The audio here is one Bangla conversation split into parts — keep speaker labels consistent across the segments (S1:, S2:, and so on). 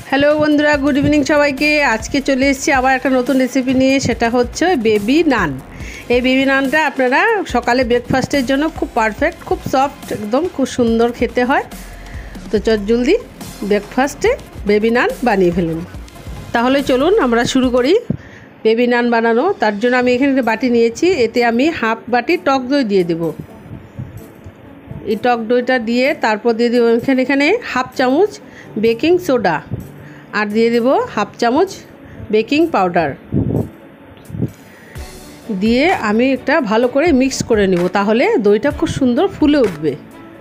S1: হ্যালো বন্ধুরা, গুড ইভিনিং সবাইকে। আজকে চলে এসেছি আবার একটা নতুন রেসিপি নিয়ে, সেটা হচ্ছে বেবি নান। এই বেবি নানটা আপনারা সকালে ব্রেকফাস্টের জন্য খুব পারফেক্ট, খুব সফট, একদম খুব সুন্দর খেতে হয়। তো জলদি ব্রেকফাস্টে বেবি নান বানিয়ে ফেলুন। তাহলে চলুন আমরা শুরু করি বেবি নান বানানো। তার জন্য আমি এখানে একটা বাটি নিয়েছি, এতে আমি হাফ বাটি টক দই দিয়ে দেব। এই টক দইটা দিয়ে তারপর দিয়ে দেবো এখানে হাফ চামচ বেকিং সোডা, আর দিয়ে দেব হাফ চামচ বেকিং পাউডার। দিয়ে আমি একটা ভালো করে মিক্স করে নেব, তাহলে দইটা খুব সুন্দর ফুলে উঠবে।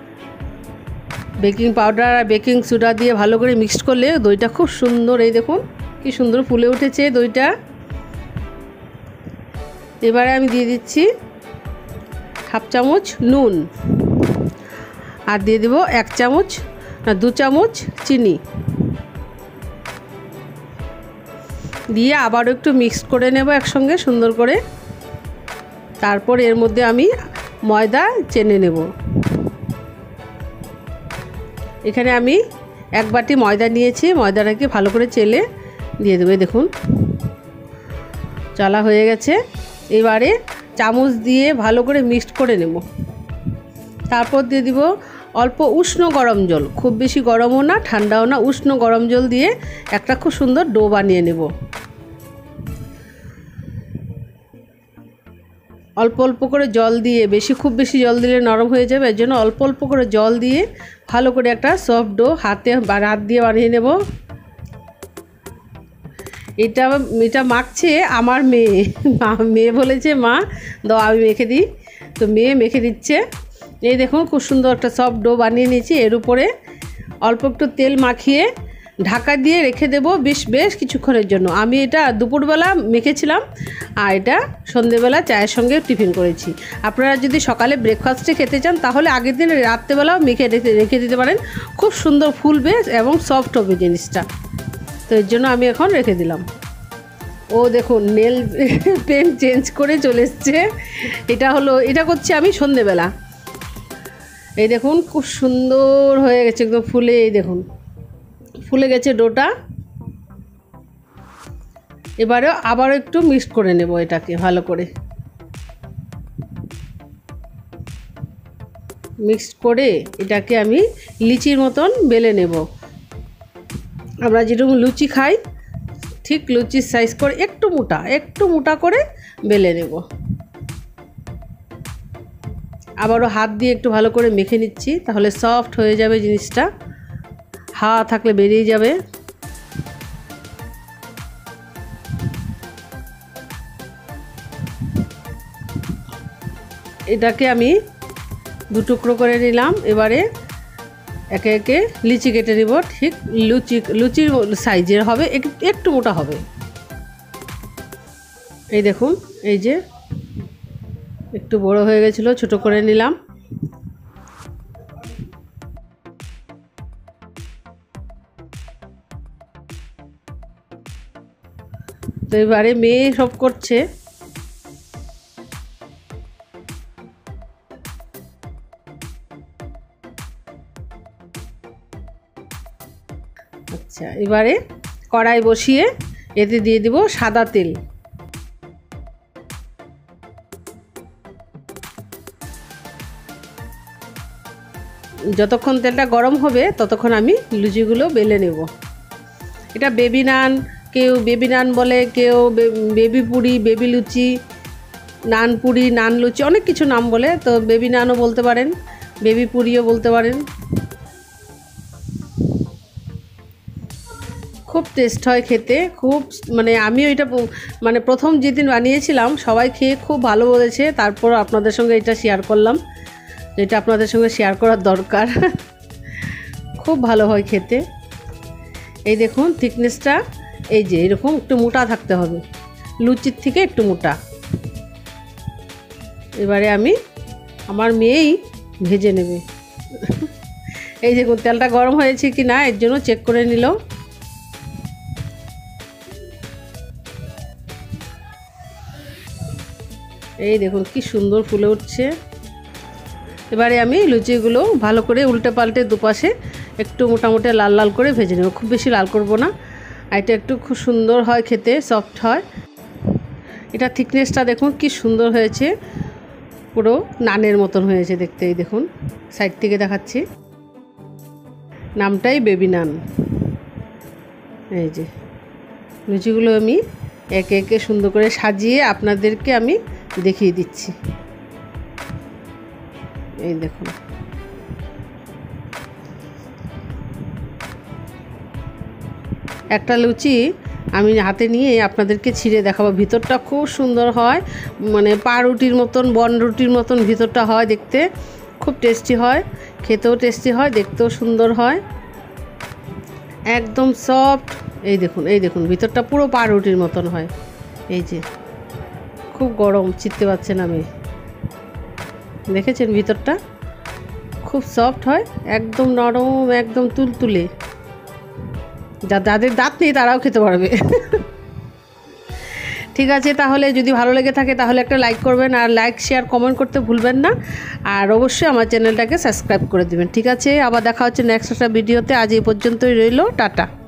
S1: বেকিং পাউডার আর বেকিং সোডা দিয়ে ভালো করে মিক্সড করলে দইটা খুব সুন্দর, এই দেখুন কি সুন্দর ফুলে উঠেছে দইটা। এবারে আমি দিয়ে দিচ্ছি হাফ চামচ নুন, আর দিয়ে দেব 2 চামচ চিনি। দিয়ে আবারও একটু মিক্স করে নেব একসঙ্গে সুন্দর করে। তারপর এর মধ্যে আমি ময়দা চেনে নেব। এখানে আমি 1 বাটি ময়দা নিয়েছি, ময়দাটাকে ভালো করে চেলে দিয়ে দেবে। দেখুন চালা হয়ে গেছে। এবারে চামচ দিয়ে ভালো করে মিক্সড করে নেব। তারপর দিয়ে দিব অল্প উষ্ণ গরম জল, খুব বেশি গরমও না ঠান্ডাও না, উষ্ণ গরম জল দিয়ে একটা খুব সুন্দর ডো বানিয়ে নেব। অল্প অল্প করে জল দিয়ে, খুব বেশি জল দিলে নরম হয়ে যাবে, এর জন্য অল্প অল্প করে জল দিয়ে ভালো করে একটা সফট ডো হাত দিয়ে বানিয়ে নেব। এটা মাখছে আমার মেয়ে বলেছে, মা দাও আমি মেখে দিই। তো মেয়ে মেখে দিচ্ছে। এই দেখুন খুব সুন্দর একটা সফট ডো বানিয়ে নিয়েছি। এর উপরে অল্প একটু তেল মাখিয়ে ঢাকা দিয়ে রেখে দেবো বেশ কিছুক্ষণের জন্য। আমি এটা দুপুরবেলা মেখেছিলাম, আর এটা সন্ধেবেলা চায়ের সঙ্গে টিফিন করেছি। আপনারা যদি সকালে ব্রেকফাস্টে খেতে চান তাহলে আগের দিন রাত্রেবেলাও মেখে রেখে দিতে পারেন, খুব সুন্দর ফুলবে এবং সফট হবে জিনিসটা। তো এর জন্য আমি এখন রেখে দিলাম। ও দেখুন নেল পেন চেঞ্জ করে চলে এসছে। এটা করছি আমি সন্ধেবেলা। এই দেখুন খুব সুন্দর হয়ে গেছে একদম ফুলে, এই দেখুন ফুলে গেছে ডোটা। এবারে আবারও একটু মিক্স করে নেব এটাকে ভালো করে। মিক্স করে এটাকে আমি লিচির মতন বেলে নেব। আমরা যেরকম লুচি খাই ঠিক লুচির সাইজ করে একটু মোটা করে বেলে নেব। আবারও হাত দিয়ে একটু ভালো করে মেখে নিচ্ছি, তাহলে সফট হয়ে যাবে জিনিসটা, হাওয়া থাকলে বেরিয়ে যাবে। এটাকে আমি 2 টুকরো করে নিলাম। এবারে একে একে লিচি কেটে নেব। ঠিক লুচির সাইজের হবে, একটু মোটা হবে। এই দেখুন এই যে একটু বড় হয়ে গেছিলো, ছোট করে নিলাম। তো এবারে মেয়ে সব করছে। আচ্ছা, এবারে কড়াই বসিয়ে এতে দিয়ে দিব সাদা তেল। যতক্ষণ তেলটা গরম হবে ততক্ষণ আমি লুচিগুলো বেলে নেব। এটা বেবি নান, কেউ বেবি নান বলে, কেউ বেবি পুরি, বেবি লুচি, নান পুরি, নান লুচি, অনেক কিছু নাম বলে। তো বেবি নানও বলতে পারেন, বেবি পুরিও বলতে পারেন। খুব টেস্ট হয় খেতে, খুব আমিও এটা প্রথম যেদিন বানিয়েছিলাম সবাই খেয়ে খুব ভালো বলেছে। তারপর আপনাদের সঙ্গে এটা শেয়ার করলাম, এটা আপনাদের সঙ্গে শেয়ার করার দরকার। খুব ভালো হয় খেতে। এই দেখুন থিকনেসটা, এই যে এরকম একটু মোটা থাকতে হবে, লুচির থেকে একটু মোটা। এবারে আমার মেয়েই ভেজে নেবে। এই দেখুন তেলটা গরম হয়েছে কি না এর জন্য চেক করে নিল। এই দেখুন কি সুন্দর ফুলে উঠছে। এবারে আমি লুচিগুলো ভালো করে উল্টে পাল্টে দুপাশে একটু মোটামুটি লাল লাল করে ভেজে নেব, খুব বেশি লাল করব না। আর এটা একটু খুব সুন্দর হয় খেতে, সফট হয়। এটা থিকনেসটা দেখুন কি সুন্দর হয়েছে, পুরো নানের মতন হয়েছে দেখতে। এই দেখুন সাইড থেকে দেখাচ্ছি, নামটাই বেবি নান। এই যে লুচিগুলো আমি একে একে সুন্দর করে সাজিয়ে আপনাদেরকে আমি দেখিয়ে দিচ্ছি। এই দেখুন একটা লুচি আমি হাতে নিয়ে আপনাদেরকে ছিঁড়ে দেখাবো। ভিতরটা খুব সুন্দর হয়, মানে পাউরুটির মতন, বনরুটির মতন ভিতরটা হয় দেখতে, খুব টেস্টি হয়, খেতেও টেস্টি হয়, দেখতেও সুন্দর হয়, একদম সফট। এই দেখুন, এই দেখুন ভিতরটা পুরো পাউরুটির মতন হয়। এই যে খুব গরম, চিনতে পারছেন আমি, দেখেছেন ভিতরটা খুব সফট হয়, একদম নরম, একদম তুলতুলে। যাদের দাঁত নেই তারাও খেতে পারবে। ঠিক আছে, তাহলে যদি ভালো লেগে থাকে তাহলে একটা লাইক করবেন, আর লাইক শেয়ার কমেন্ট করতে ভুলবেন না, আর অবশ্যই আমার চ্যানেলটাকে সাবস্ক্রাইব করে দেবেন। ঠিক আছে, আবার দেখা হচ্ছে নেক্সট একটা ভিডিওতে। আজ এই পর্যন্তই রইল, টাটা।